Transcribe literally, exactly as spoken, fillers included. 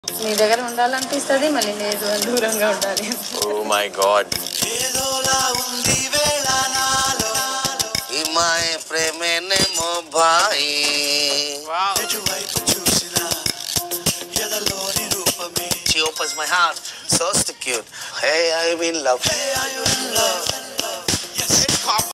నీ దగ్గర ఉండాలనిపిస్తుంది మళ్ళీ లేదు దూరంగా ఉండాలి. Oh my god. ఇమాయే ప్రేమేనేమో భాయి. She opens my heart, so cute. Hey, I'm in love. Hey, are you in love?